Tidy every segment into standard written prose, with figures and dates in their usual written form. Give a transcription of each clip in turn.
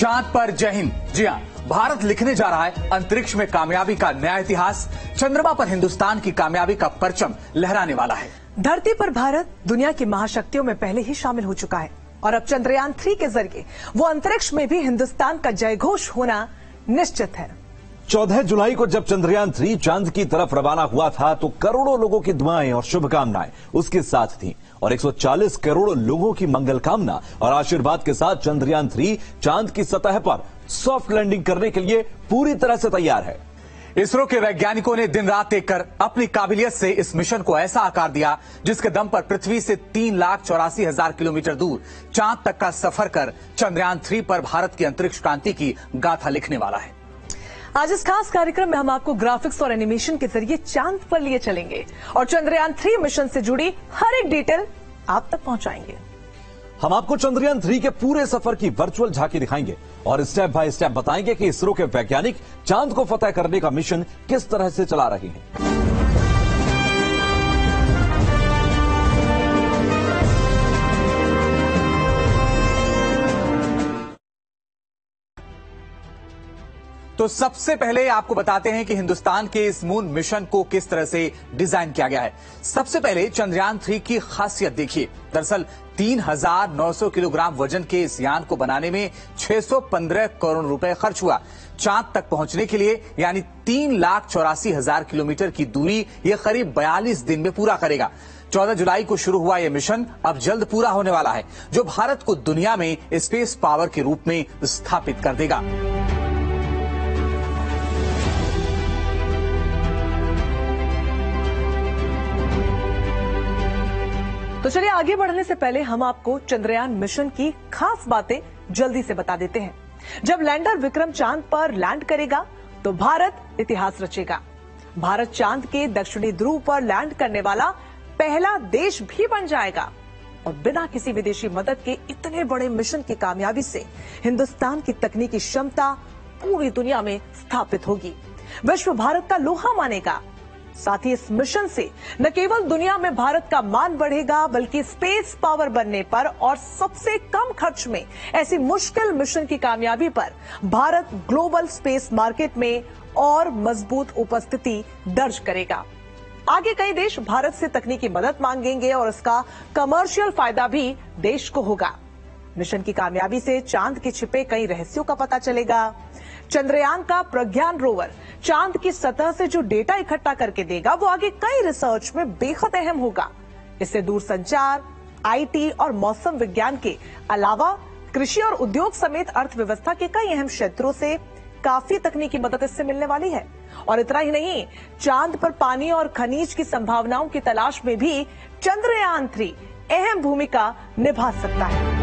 चांद पर जय हिंद। जी हां, भारत लिखने जा रहा है अंतरिक्ष में कामयाबी का नया इतिहास। चंद्रमा पर हिंदुस्तान की कामयाबी का परचम लहराने वाला है। धरती पर भारत दुनिया की महाशक्तियों में पहले ही शामिल हो चुका है और अब चंद्रयान 3 के जरिए वो अंतरिक्ष में भी हिंदुस्तान का जयघोष होना निश्चित है। 14 जुलाई को जब चंद्रयान 3 चांद की तरफ रवाना हुआ था तो करोड़ों लोगों की दुआएं और शुभकामनाएं उसके साथ थीं और 140 करोड़ लोगों की मंगल कामना और आशीर्वाद के साथ चंद्रयान 3 चांद की सतह पर सॉफ्ट लैंडिंग करने के लिए पूरी तरह से तैयार है। इसरो के वैज्ञानिकों ने दिन रात एक कर अपनी काबिलियत से इस मिशन को ऐसा आकार दिया जिसके दम पर पृथ्वी से 3,84,000 किलोमीटर दूर चांद तक का सफर कर चंद्रयान 3 पर भारत की अंतरिक्ष क्रांति की गाथा लिखने वाला है। आज इस खास कार्यक्रम में हम आपको ग्राफिक्स और एनिमेशन के जरिए चांद पर लिए चलेंगे और चंद्रयान 3 मिशन से जुड़ी हर एक डिटेल आप तक पहुंचाएंगे। हम आपको चंद्रयान 3 के पूरे सफर की वर्चुअल झांकी दिखाएंगे और स्टेप बाय स्टेप बताएंगे कि इसरो के वैज्ञानिक चांद को फतह करने का मिशन किस तरह से चला रहे हैं। तो सबसे पहले आपको बताते हैं कि हिंदुस्तान के इस मून मिशन को किस तरह से डिजाइन किया गया है। सबसे पहले चंद्रयान 3 की खासियत देखिए। दरअसल 3,900 किलोग्राम वजन के इस यान को बनाने में 615 करोड़ रुपए खर्च हुआ। चांद तक पहुंचने के लिए यानी 3,84,000 किलोमीटर की दूरी यह करीब 42 दिन में पूरा करेगा। 14 जुलाई को शुरू हुआ यह मिशन अब जल्द पूरा होने वाला है, जो भारत को दुनिया में स्पेस पावर के रूप में स्थापित कर देगा। तो चलिए आगे बढ़ने से पहले हम आपको चंद्रयान मिशन की खास बातें जल्दी से बता देते हैं। जब लैंडर विक्रम चांद पर लैंड करेगा तो भारत इतिहास रचेगा। भारत चांद के दक्षिणी ध्रुव पर लैंड करने वाला पहला देश भी बन जाएगा और बिना किसी विदेशी मदद के इतने बड़े मिशन की कामयाबी से हिंदुस्तान की तकनीकी क्षमता पूरी दुनिया में स्थापित होगी। विश्व भारत का लोहा मानेगा। साथ ही इस मिशन से न केवल दुनिया में भारत का मान बढ़ेगा बल्कि स्पेस पावर बनने पर और सबसे कम खर्च में ऐसी मुश्किल मिशन की कामयाबी पर भारत ग्लोबल स्पेस मार्केट में और मजबूत उपस्थिति दर्ज करेगा। आगे कई देश भारत से तकनीकी मदद मांगेंगे और इसका कमर्शियल फायदा भी देश को होगा। मिशन की कामयाबी से चांद के छिपे कई रहस्यों का पता चलेगा। चंद्रयान का प्रज्ञान रोवर चांद की सतह से जो डेटा इकट्ठा करके देगा वो आगे कई रिसर्च में बेहद अहम होगा। इससे दूरसंचार, आईटी और मौसम विज्ञान के अलावा कृषि और उद्योग समेत अर्थव्यवस्था के कई अहम क्षेत्रों से काफी तकनीकी मदद इससे मिलने वाली है। और इतना ही नहीं, चांद पर पानी और खनिज की संभावनाओं की तलाश में भी चंद्रयान 3 अहम भूमिका निभा सकता है।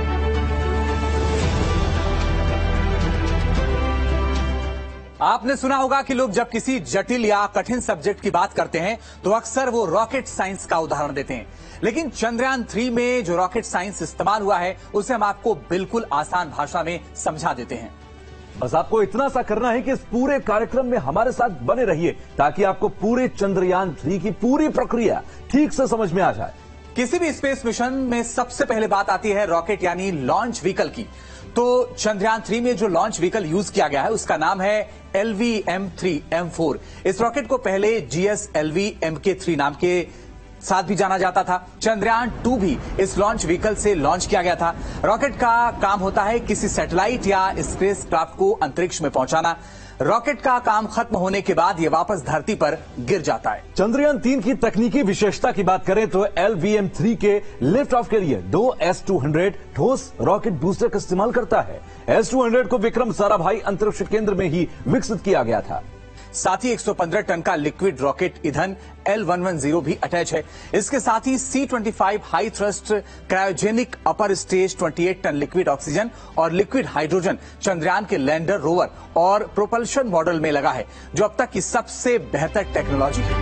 आपने सुना होगा कि लोग जब किसी जटिल या कठिन सब्जेक्ट की बात करते हैं तो अक्सर वो रॉकेट साइंस का उदाहरण देते हैं, लेकिन चंद्रयान 3 में जो रॉकेट साइंस इस्तेमाल हुआ है उसे हम आपको बिल्कुल आसान भाषा में समझा देते हैं। बस आपको इतना सा करना है कि इस पूरे कार्यक्रम में हमारे साथ बने रहिए ताकि आपको पूरे चंद्रयान 3 की पूरी प्रक्रिया ठीक से समझ में आ जाए। किसी भी स्पेस मिशन में सबसे पहले बात आती है रॉकेट यानी लॉन्च व्हीकल की। तो चंद्रयान 3 में जो लॉन्च व्हीकल यूज किया गया है उसका नाम है LV-M3M4। इस रॉकेट को पहले GSLV MK3 नाम के साथ भी जाना जाता था। चंद्रयान 2 भी इस लॉन्च व्हीकल से लॉन्च किया गया था। रॉकेट का काम होता है किसी सैटेलाइट या स्पेसक्राफ्ट को अंतरिक्ष में पहुंचाना। रॉकेट का काम खत्म होने के बाद ये वापस धरती पर गिर जाता है। चंद्रयान 3 की तकनीकी विशेषता की बात करें तो LV-M3 के लिफ्ट ऑफ के लिए 2 S-200 ठोस रॉकेट बूस्टर का इस्तेमाल करता है। S-200 को विक्रम साराभाई अंतरिक्ष केंद्र में ही विकसित किया गया था। साथ ही 115 टन का लिक्विड रॉकेट ईंधन L110 भी अटैच है। इसके साथ ही C-25 high thrust cryogenic upper stage 28 ton liquid oxygen और लिक्विड हाइड्रोजन चंद्रयान के लैंडर, रोवर और प्रोपल्शन मॉडल में लगा है, जो अब तक की सबसे बेहतर टेक्नोलॉजी है।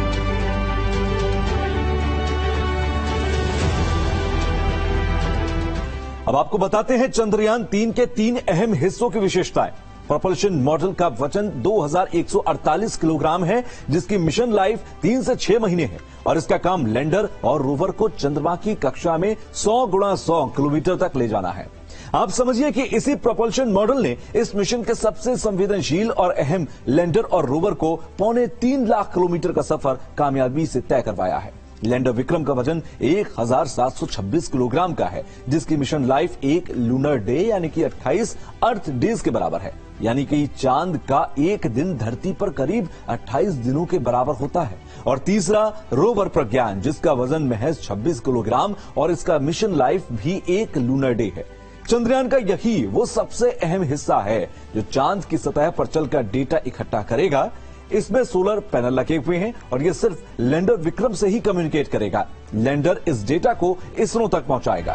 अब आपको बताते हैं चंद्रयान 3 के 3 अहम हिस्सों की विशेषताएं। प्रोपल्शन मॉडल का वजन 2148 किलोग्राम है, जिसकी मिशन लाइफ 3 से 6 महीने है और इसका काम लैंडर और रोवर को चंद्रमा की कक्षा में 100 × 100 किलोमीटर तक ले जाना है। आप समझिए कि इसी प्रोपल्शन मॉडल ने इस मिशन के सबसे संवेदनशील और अहम लैंडर और रोवर को 3.25 लाख किलोमीटर का सफर कामयाबी से तय करवाया है। लैंडर विक्रम का वजन 1726 किलोग्राम का है, जिसकी मिशन लाइफ एक लूनर डे यानी कि 28 अर्थ डेज के बराबर है। यानी कि चांद का एक दिन धरती पर करीब 28 दिनों के बराबर होता है। और तीसरा रोवर प्रज्ञान, जिसका वजन महज 26 किलोग्राम और इसका मिशन लाइफ भी एक लूनर डे है। चंद्रयान का यही वो सबसे अहम हिस्सा है जो चांद की सतह पर चलकर डेटा इकट्ठा करेगा। इसमें सोलर पैनल लगे हुए हैं और ये सिर्फ लैंडर विक्रम से ही कम्युनिकेट करेगा। लैंडर इस डेटा को इसरो तक पहुंचाएगा।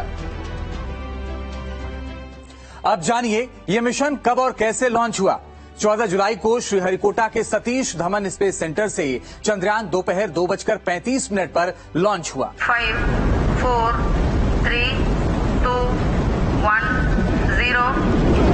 अब जानिए ये मिशन कब और कैसे लॉन्च हुआ। 14 जुलाई को श्रीहरिकोटा के सतीश धवन स्पेस सेंटर से चंद्रयान दोपहर 2:35 पर लॉन्च हुआ। 5, 4, 3, 2, 1, 0।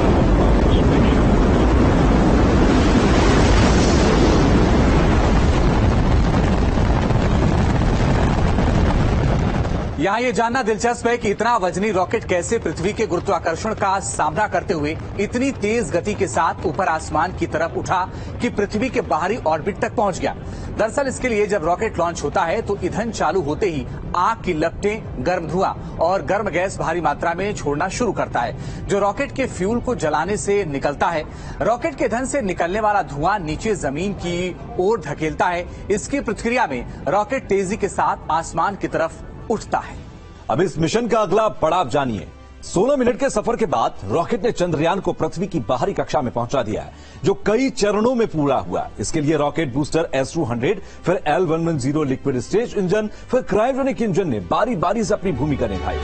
यहाँ ये जानना दिलचस्प है कि इतना वजनी रॉकेट कैसे पृथ्वी के गुरुत्वाकर्षण का सामना करते हुए इतनी तेज गति के साथ ऊपर आसमान की तरफ उठा कि पृथ्वी के बाहरी ऑर्बिट तक पहुंच गया। दरअसल इसके लिए जब रॉकेट लॉन्च होता है तो ईंधन चालू होते ही आग की लपटें, गर्म धुआं और गर्म गैस भारी मात्रा में छोड़ना शुरू करता है, जो रॉकेट के फ्यूल को जलाने से निकलता है। रॉकेट के ईंधन से निकलने वाला धुआं नीचे जमीन की ओर धकेलता है। इसकी प्रतिक्रिया में रॉकेट तेजी के साथ आसमान की तरफ उठता है। अब इस मिशन का अगला पड़ाव जानिए। 16 मिनट के सफर के बाद रॉकेट ने चंद्रयान को पृथ्वी की बाहरी कक्षा में पहुंचा दिया है, जो कई चरणों में पूरा हुआ। इसके लिए रॉकेट बूस्टर S200, फिर L110 लिक्विड स्टेज इंजन, फिर क्रायोजेनिक इंजन ने बारी बारी से अपनी भूमिका निभाई।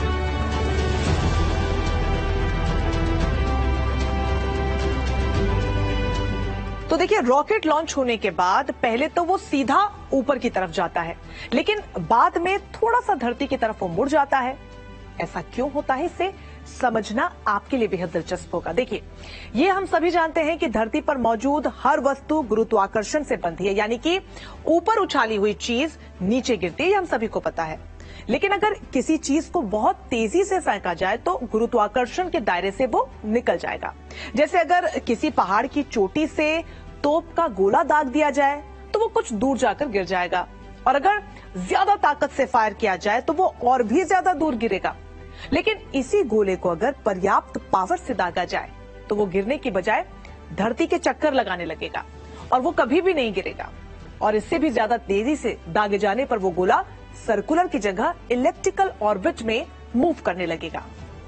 तो देखिए, रॉकेट लॉन्च होने के बाद पहले तो वो सीधा ऊपर की तरफ जाता है, लेकिन बाद में थोड़ा सा धरती की तरफ वो मुड़ जाता है। ऐसा क्यों होता है, इसे समझना आपके लिए बेहद दिलचस्प होगा। देखिए, ये हम सभी जानते हैं कि धरती पर मौजूद हर वस्तु गुरुत्वाकर्षण से बनती है, यानी कि ऊपर उछाली हुई चीज नीचे गिरती है, ये हम सभी को पता है। लेकिन अगर किसी चीज को बहुत तेजी से फेंका जाए तो गुरुत्वाकर्षण के दायरे से वो निकल जाएगा। जैसे अगर किसी पहाड़ की चोटी से तोप का गोला दाग दिया जाए तो वो कुछ दूर जाकर गिर जाएगा, और अगर ज्यादा ताकत से फायर किया जाए तो वो और भी ज्यादा दूर गिरेगा। लेकिन इसी गोले को अगर पर्याप्त पावर से दागा जाए तो वो गिरने की बजाय धरती के चक्कर लगाने लगेगा और वो कभी भी नहीं गिरेगा। और इससे भी ज्यादा तेजी से दागे जाने पर वो गोला सर्कुलर की जगह इलेप्टिकल ऑर्बिट में मूव करने लगेगा।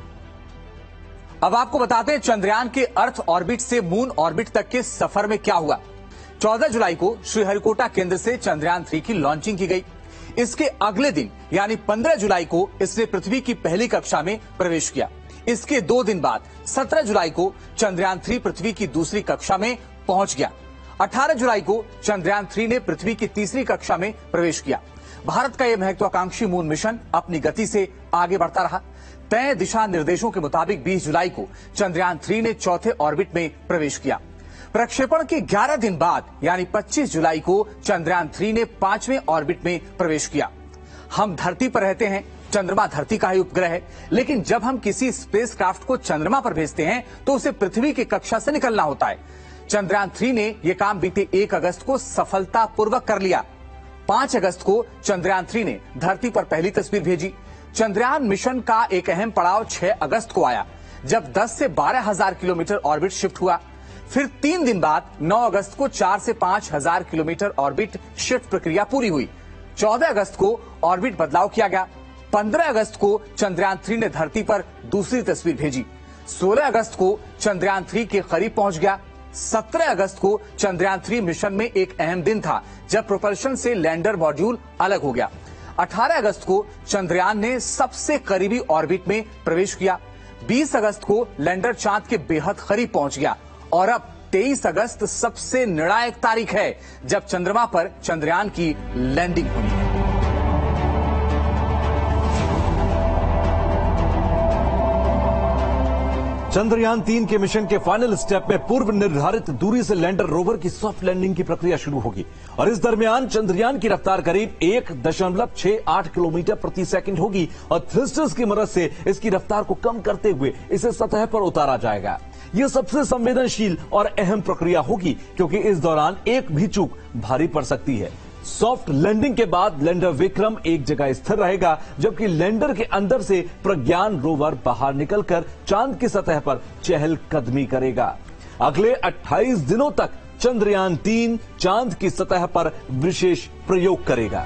अब आपको बताते हैं चंद्रयान के अर्थ ऑर्बिट से मून ऑर्बिट तक के सफर में क्या हुआ। 14 जुलाई को श्रीहरिकोटा केंद्र से चंद्रयान 3 की लॉन्चिंग की गई। इसके अगले दिन यानी 15 जुलाई को इसने पृथ्वी की पहली कक्षा में प्रवेश किया। इसके 2 दिन बाद 17 जुलाई को चंद्रयान 3 पृथ्वी की दूसरी कक्षा में पहुंच गया। 18 जुलाई को चंद्रयान 3 ने पृथ्वी की तीसरी कक्षा में प्रवेश किया। भारत का यह महत्वाकांक्षी मून मिशन अपनी गति से आगे बढ़ता रहा। तय दिशा निर्देशों के मुताबिक 20 जुलाई को चंद्रयान 3 ने चौथे ऑर्बिट में प्रवेश किया। प्रक्षेपण के 11 दिन बाद यानी 25 जुलाई को चंद्रयान 3 ने 5वें ऑर्बिट में प्रवेश किया। हम धरती पर रहते हैं, चंद्रमा धरती का ही उपग्रह है, लेकिन जब हम किसी स्पेसक्राफ्ट को चंद्रमा पर भेजते हैं तो उसे पृथ्वी की कक्षा से निकलना होता है। चंद्रयान 3 ने यह काम बीते 1 अगस्त को सफलतापूर्वक कर लिया। 5 अगस्त को चंद्रयान 3 ने धरती पर पहली तस्वीर भेजी। चंद्रयान मिशन का एक अहम पड़ाव 6 अगस्त को आया, जब 10 से 12,000 किलोमीटर ऑर्बिट शिफ्ट हुआ। फिर 3 दिन बाद 9 अगस्त को 4 से 5,000 किलोमीटर ऑर्बिट शिफ्ट प्रक्रिया पूरी हुई। 14 अगस्त को ऑर्बिट बदलाव किया गया। 15 अगस्त को चंद्रयान 3 ने धरती पर दूसरी तस्वीर भेजी। 16 अगस्त को चंद्रयान 3 के करीब पहुंच गया। 17 अगस्त को चंद्रयान 3 मिशन में एक अहम दिन था, जब प्रोपल्शन से लैंडर मॉड्यूल अलग हो गया। 18 अगस्त को चंद्रयान ने सबसे करीबी ऑर्बिट में प्रवेश किया। 20 अगस्त को लैंडर चांद के बेहद करीब पहुंच गया। और अब 23 अगस्त सबसे निर्णायक तारीख है, जब चंद्रमा पर चंद्रयान की लैंडिंग होनी है। चंद्रयान 3 के मिशन के फाइनल स्टेप में पूर्व निर्धारित दूरी से लैंडर रोवर की सॉफ्ट लैंडिंग की प्रक्रिया शुरू होगी और इस दरमियान चंद्रयान की रफ्तार करीब 1.68 किलोमीटर प्रति सेकंड होगी और थ्रस्टर्स की मदद से इसकी रफ्तार को कम करते हुए इसे सतह पर उतारा जाएगा। यह सबसे संवेदनशील और अहम प्रक्रिया होगी क्योंकि इस दौरान एक भी चूक भारी पड़ सकती है। सॉफ्ट लैंडिंग के बाद लैंडर विक्रम एक जगह स्थिर रहेगा जबकि लैंडर के अंदर से प्रज्ञान रोवर बाहर निकलकर चांद की सतह पर चहलकदमी करेगा। अगले 28 दिनों तक चंद्रयान 3 चांद की सतह पर विशेष प्रयोग करेगा।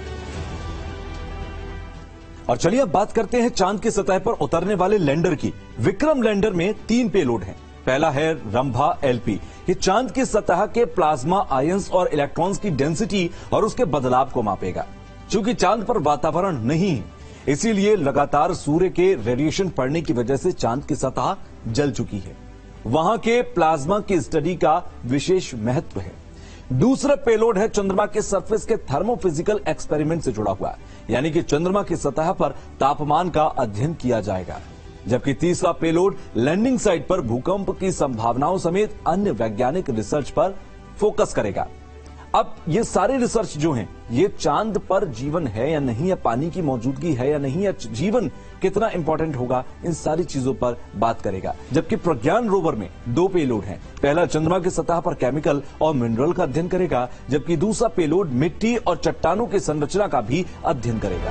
और चलिए अब बात करते हैं चांद की सतह पर उतरने वाले लैंडर की। विक्रम लैंडर में 3 पेलोड हैं। पहला है रंभा एलपी। ये चांद की सतह के प्लाज्मा आयंस और इलेक्ट्रॉन्स की डेंसिटी और उसके बदलाव को मापेगा। चूंकि चांद पर वातावरण नहीं है इसीलिए लगातार सूर्य के रेडिएशन पड़ने की वजह से चांद की सतह जल चुकी है। वहां के प्लाज्मा की स्टडी का विशेष महत्व है। दूसरा पेलोड है चंद्रमा के सरफेस के थर्मोफिजिकल एक्सपेरिमेंट से जुड़ा हुआ, यानी कि चंद्रमा की सतह पर तापमान का अध्ययन किया जाएगा। जबकि तीसरा पेलोड लैंडिंग साइट पर भूकंप की संभावनाओं समेत अन्य वैज्ञानिक रिसर्च पर फोकस करेगा। अब ये सारे रिसर्च जो हैं, ये चांद पर जीवन है या नहीं, या पानी की मौजूदगी है या नहीं, या जीवन कितना इंपॉर्टेंट होगा, इन सारी चीजों पर बात करेगा। जबकि प्रज्ञान रोवर में 2 पेलोड हैं। पहला चंद्रमा की सतह पर केमिकल और मिनरल का अध्ययन करेगा जबकि दूसरा पेलोड मिट्टी और चट्टानों की संरचना का भी अध्ययन करेगा।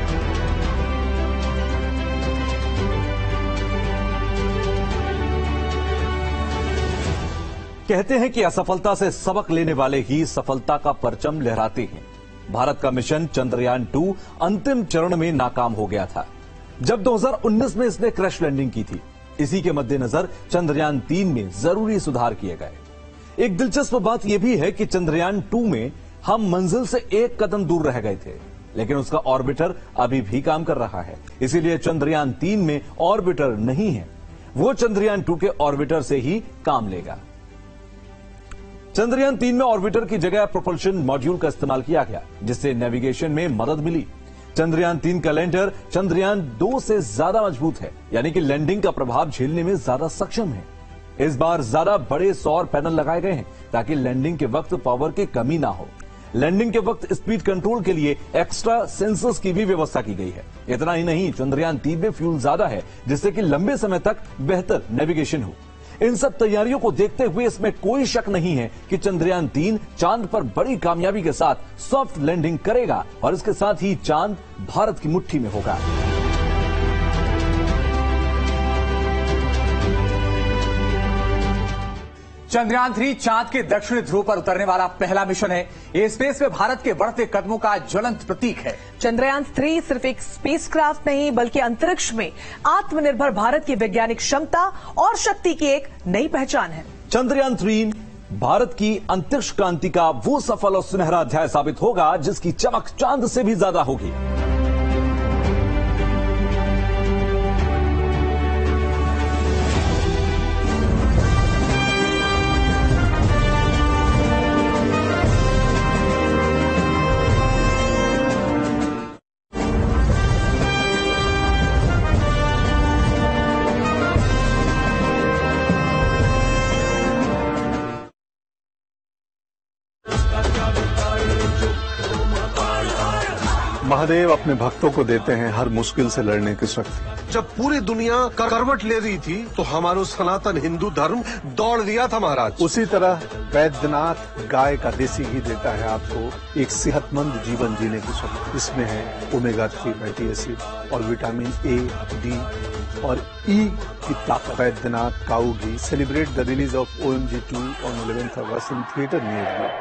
कहते हैं कि असफलता से सबक लेने वाले ही सफलता का परचम लहराते हैं। भारत का मिशन चंद्रयान 2 अंतिम चरण में नाकाम हो गया था जब 2019 में इसने क्रैश लैंडिंग की थी। इसी के मद्देनजर चंद्रयान 3 में जरूरी सुधार किए गए। एक दिलचस्प बात यह भी है कि चंद्रयान 2 में हम मंजिल से एक कदम दूर रह गए थे, लेकिन उसका ऑर्बिटर अभी भी काम कर रहा है। इसीलिए चंद्रयान 3 में ऑर्बिटर नहीं है, वो चंद्रयान 2 के ऑर्बिटर से ही काम लेगा। चंद्रयान 3 में ऑर्बिटर की जगह प्रोपल्शन मॉड्यूल का इस्तेमाल किया गया जिससे नेविगेशन में मदद मिली। चंद्रयान 3 का लैंडर चंद्रयान 2 से ज्यादा मजबूत है, यानी कि लैंडिंग का प्रभाव झेलने में ज्यादा सक्षम है। इस बार ज्यादा बड़े सौर पैनल लगाए गए हैं ताकि लैंडिंग के वक्त पावर की कमी ना हो। लैंडिंग के वक्त स्पीड कंट्रोल के लिए एक्स्ट्रा सेंसर्स की भी व्यवस्था की गई है। इतना ही नहीं, चंद्रयान 3 में फ्यूल ज्यादा है जिससे कि लंबे समय तक बेहतर नेविगेशन हो। इन सब तैयारियों को देखते हुए इसमें कोई शक नहीं है कि चंद्रयान 3 चांद पर बड़ी कामयाबी के साथ सॉफ्ट लैंडिंग करेगा और इसके साथ ही चांद भारत की मुट्ठी में होगा। चंद्रयान 3 चांद के दक्षिणी ध्रुव पर उतरने वाला पहला मिशन है। ये स्पेस में भारत के बढ़ते कदमों का ज्वलंत प्रतीक है। चंद्रयान 3 सिर्फ एक स्पेसक्राफ्ट नहीं बल्कि अंतरिक्ष में आत्मनिर्भर भारत की वैज्ञानिक क्षमता और शक्ति की एक नई पहचान है। चंद्रयान 3 भारत की अंतरिक्ष क्रांति का वो सफल और सुनहरा अध्याय साबित होगा जिसकी चमक चांद से भी ज्यादा होगी। महादेव अपने भक्तों को देते हैं हर मुश्किल से लड़ने की शक्ति। जब पूरी दुनिया करवट ले रही थी तो हमारा सनातन हिंदू धर्म दौड़ दिया था महाराज। उसी तरह वैद्यनाथ गाय का देसी घी देता है आपको एक सेहतमंद जीवन जीने की शक्ति। इसमें है ओमेगा 3 फैटी एसिड और विटामिन ए, डी और ई की ताकत। Baidyanath cow ghee. Celebrate the release of OMG 2 on 11th August in theater near you।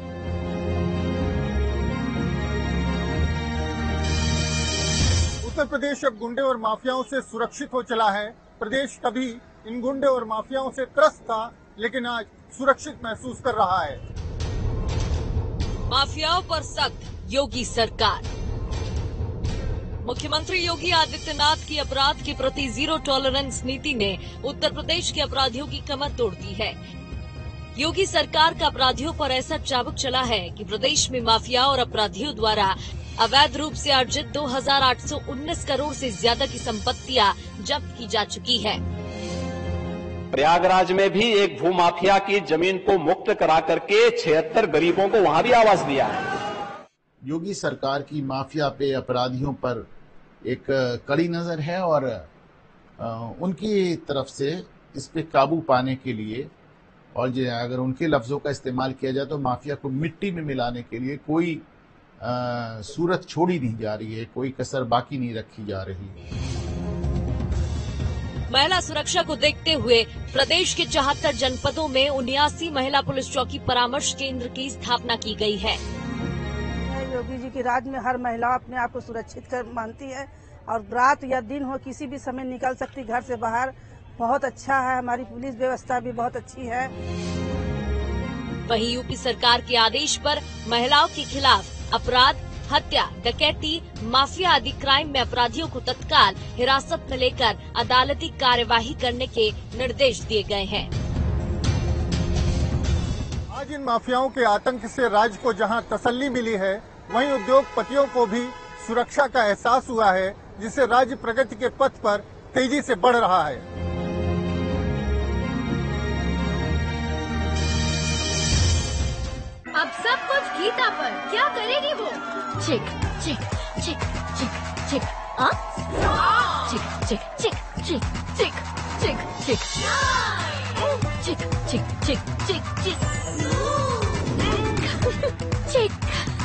Uttar Pradesh अब गुंडे और माफियाओं से सुरक्षित हो चला है। प्रदेश कभी इन गुंडे और माफियाओं से त्रस्त था, लेकिन आज सुरक्षित महसूस कर रहा है। माफियाओं पर सख्त योगी सरकार। मुख्यमंत्री योगी आदित्यनाथ की अपराध के प्रति जीरो टॉलरेंस नीति ने उत्तर प्रदेश के अपराधियों की कमर तोड़ दी है। योगी सरकार का अपराधियों पर ऐसा चाबुक चला है कि प्रदेश में माफिया और अपराधियों द्वारा अवैध रूप से अर्जित 2819 करोड़ से ज्यादा की संपत्तियां जब्त की जा चुकी है। प्रयागराज में भी एक भूमाफिया की जमीन को मुक्त करा करके 76 गरीबों को वहां भी आवास दिया है। योगी सरकार की माफिया पे, अपराधियों पर एक कड़ी नजर है और उनकी तरफ से इस पे काबू पाने के लिए और अगर उनके लफ्जों का इस्तेमाल किया जाए तो माफिया को मिट्टी में मिलाने के लिए कोई सूरत छोड़ी नहीं जा रही है, कोई कसर बाकी नहीं रखी जा रही है। महिला सुरक्षा को देखते हुए प्रदेश के 74 जनपदों में 79 महिला पुलिस चौकी परामर्श केंद्र की स्थापना की गई है। योगी जी के राज में हर महिला अपने आप को सुरक्षित कर मानती है और रात या दिन हो किसी भी समय निकल सकती घर से बाहर। बहुत अच्छा है, हमारी पुलिस व्यवस्था भी बहुत अच्छी है। वहीं यूपी सरकार के आदेश पर महिलाओं के खिलाफ अपराध, हत्या, डकैती, माफिया आदि क्राइम में अपराधियों को तत्काल हिरासत में लेकर अदालती कार्यवाही करने के निर्देश दिए गए हैं। आज इन माफियाओं के आतंक से राज्य को जहां तसल्ली मिली है, वहीं उद्योगपतियों को भी सुरक्षा का एहसास हुआ है, जिससे राज्य प्रगति के पथ पर तेजी से बढ़ रहा है। अब सब कुछ गीता पर, क्या करेगी वो? चिक चिक चिक चिक चिक चिक चिक चिक चिक चिक चिक चिक चिक चिक चिक चिक चिक।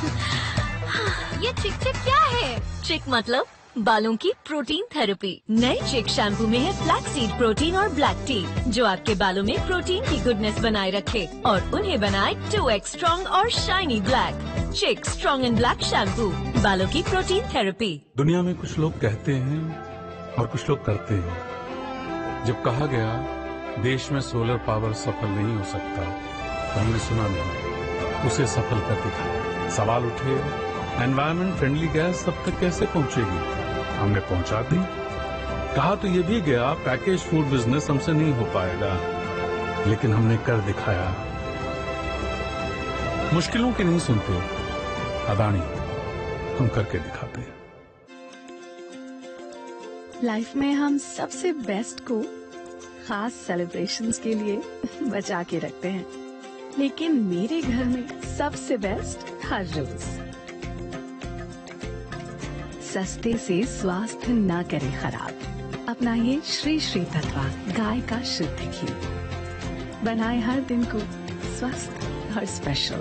ये चिक चिक क्या है? चिक मतलब बालों की प्रोटीन थेरेपी। नए चिक शैम्पू में है फ्लैक्सीड प्रोटीन और ब्लैक टी, जो आपके बालों में प्रोटीन की गुडनेस बनाए रखे और उन्हें बनाए 2x स्ट्रॉन्ग और shiny black. Chik strong and black shampoo, बालों की प्रोटीन थेरेपी। दुनिया में कुछ लोग कहते हैं और कुछ लोग करते हैं। जब कहा गया देश में सोलर पावर सफल नहीं हो सकता, तो हमने सुना नहीं, उसे सफल कर दिखाया। सवाल उठे, एनवायरमेंट फ्रेंडली गैस सब तक कैसे पहुंचेगी? हमने पहुंचा दी। कहा तो ये भी गया पैकेज फूड बिजनेस हमसे नहीं हो पाएगा, लेकिन हमने कर दिखाया। मुश्किलों की नहीं सुनते अदानी, हम करके दिखाते हैं। लाइफ में हम सबसे बेस्ट को खास सेलिब्रेशंस के लिए बचा के रखते हैं, लेकिन मेरे घर में सबसे बेस्ट हर रोज सस्ते से स्वास्थ्य न करे खराब। अपनाइए श्री श्री तत्वा गाय का शुद्ध घी, बनाए हर दिन को स्वस्थ और स्पेशल।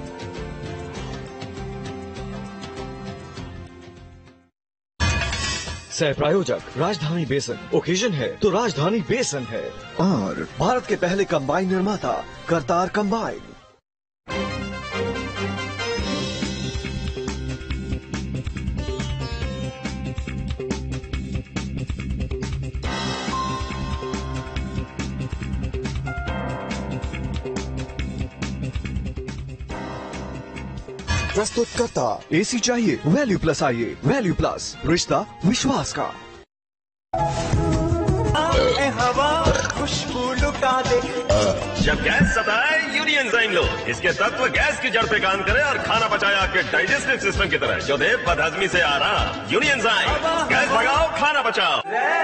सह प्रायोजक राजधानी बेसन। ओकेजन है तो राजधानी बेसन है, और भारत के पहले कंबाइन निर्माता करतार कंबाइन। प्रस्तुत करता एसी चाहिए वैल्यू प्लस आइए, वैल्यू प्लस रिश्ता विश्वास का। हवा खुशबू लुटा दे। जब गैस सताए यूनियन एंजाइम लो। इसके तत्व गैस की जड़ पे काम करे और खाना पचाए आपके डाइजेस्टिव सिस्टम की तरह, जो दे बदहजमी से आराम। यूनियन एंजाइम, गैस भगाओ, खाना बचाओ।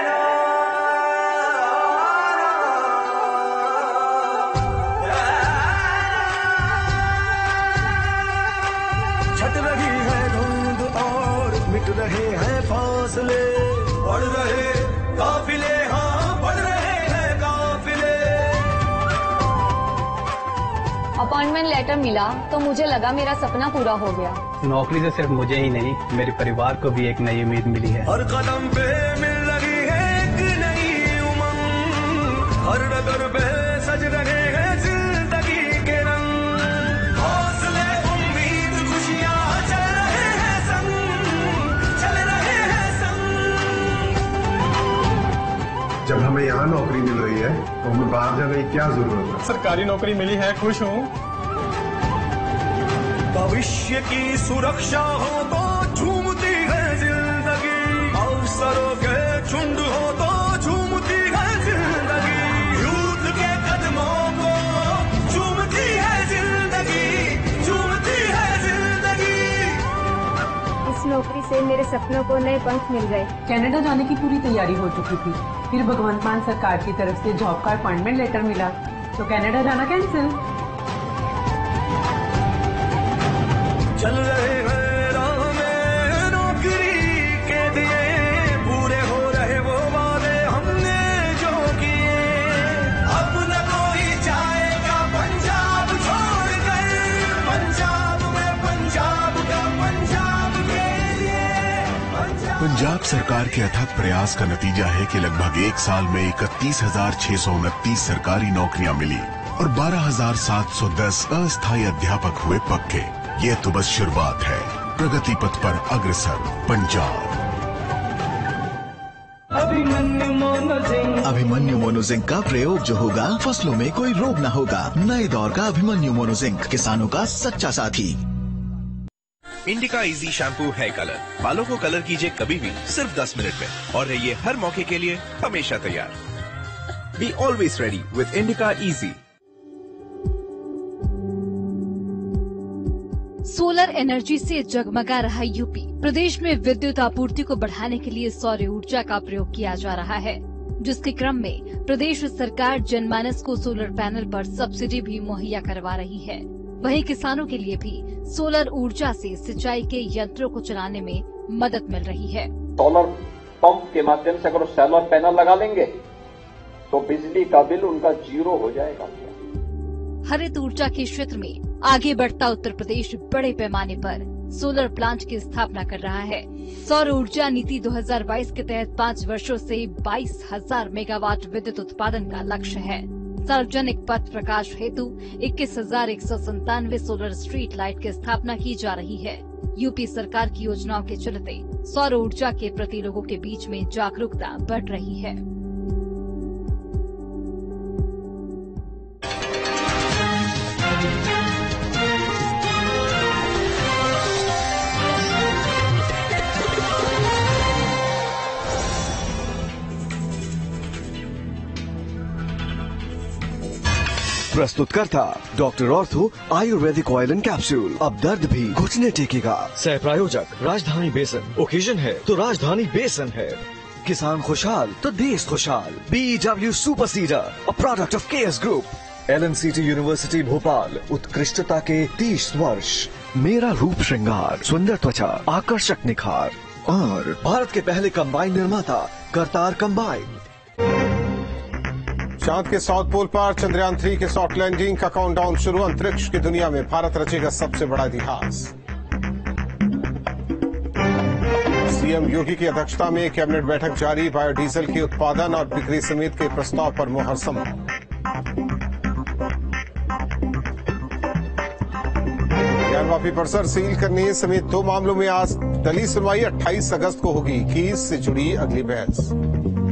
छट रही है धुंध और मिट रहे हैं फासले, बढ़ रहे काफिले, हाँ बढ़ रहे हैं काफिले। अपॉइंटमेंट लेटर मिला तो मुझे लगा मेरा सपना पूरा हो गया। नौकरी से सिर्फ मुझे ही नहीं, मेरे परिवार को भी एक नई उम्मीद मिली है। हर कदम पे मिल रही है एक नई उमंग, हर डगर पे सज रहे हैं जिंदगी के रंग। हौसले, उम्मीद, खुशियाँ चल रहे हैं संग, चल रहे हैं संग। जब हमें यहाँ नौकरी मिल रही है तो हमें बाहर जाने की क्या जरूरत है? सरकारी नौकरी मिली है, खुश हूँ। भविष्य की सुरक्षा हो तो झूमती है जिंदगी, अवसरों के झुंड हो तो झूमती है जिंदगी। यूथ के कदमों को झूमती है जिंदगी, झूमती है जिंदगी। इस नौकरी से मेरे सपनों को नए पंख मिल गए। कनाडा जाने की पूरी तैयारी हो चुकी थी, फिर भगवंत मान सरकार की तरफ से जॉब का अपॉइंटमेंट लेटर मिला तो कनाडा जाना कैंसिल। चल रहे हैं राह में नौकरी के दिए, पूरे हो रहे वो वादे हमने जो किए। अब न कोई जाएगा पंजाब छोड़कर, पंजाब में पंजाब का पंजाब के लिए। पंजाब सरकार के अथक प्रयास का नतीजा है कि लगभग एक साल में 31,629 सरकारी नौकरियां मिली और 12,710 अस्थायी अध्यापक हुए पक्के। ये तो बस शुरुआत है। प्रगति पथ पर अग्रसर पंजाब। अभिमन्यु मोनोजिंक का प्रयोग जो होगा, फसलों में कोई रोग न होगा। नए दौर का अभिमन्यु मोनोजिंक, किसानों का सच्चा साथी। इंडिका इजी शैम्पू है कलर। बालों को कलर कीजिए कभी भी सिर्फ 10 मिनट में और रहिए हर मौके के लिए हमेशा तैयार। Be always ready with Indica easy. Solar energy से जगमगा रहा यूपी। प्रदेश में विद्युत आपूर्ति को बढ़ाने के लिए सौर ऊर्जा का प्रयोग किया जा रहा है, जिसके क्रम में प्रदेश सरकार जनमानस को सोलर पैनल पर सब्सिडी भी मुहैया करवा रही है। वहीं किसानों के लिए भी सोलर ऊर्जा से सिंचाई के यंत्रों को चलाने में मदद मिल रही है। सोलर पंप के माध्यम से अगर सोलर पैनल लगा लेंगे तो बिजली का बिल उनका 0 हो जाएगा। हरित ऊर्जा के क्षेत्र में आगे बढ़ता उत्तर प्रदेश बड़े पैमाने पर सोलर प्लांट की स्थापना कर रहा है। सौर ऊर्जा नीति 2022 के तहत 5 वर्षों से 22,000 मेगावाट विद्युत उत्पादन का लक्ष्य है। सार्वजनिक पथ प्रकाश हेतु 21,197 सोलर स्ट्रीट लाइट की स्थापना की जा रही है। यूपी सरकार की योजनाओं के चलते सौर ऊर्जा के प्रति लोगों के बीच में जागरूकता बढ़ रही है। प्रस्तुत करता doctor ortho ayurvedic oil and capsule. अब दर्द भी घुटने टेकेगा। सह प्रायोजक राजधानी बेसन। ओकेजन है तो राजधानी बेसन है। किसान खुशहाल तो देश खुशहाल। BEW super seeder, a product of KS group. LMCT university Bhopal, उत्कृष्टता के 30 वर्ष। मेरा रूप श्रृंगार, सुंदर त्वचा, आकर्षक निखार। और भारत के पहले कंबाइन निर्माता करतार कंबाइन। चांद के साउथ पोल पर चंद्रयान 3 के सॉफ्ट लैंडिंग का काउंटडाउन शुरू। अंतरिक्ष की दुनिया में भारत रचेगा सबसे बड़ा इतिहास। सीएम योगी की अध्यक्षता में कैबिनेट बैठक जारी। बायोडीजल के उत्पादन और बिक्री समेत के प्रस्ताव पर मुहर संभव। ज्ञानवापी परिसर सील करने समेत 2 मामलों में आज टली सुनवाई। 28 अगस्त को होगी केस से जुड़ी अगली बहस।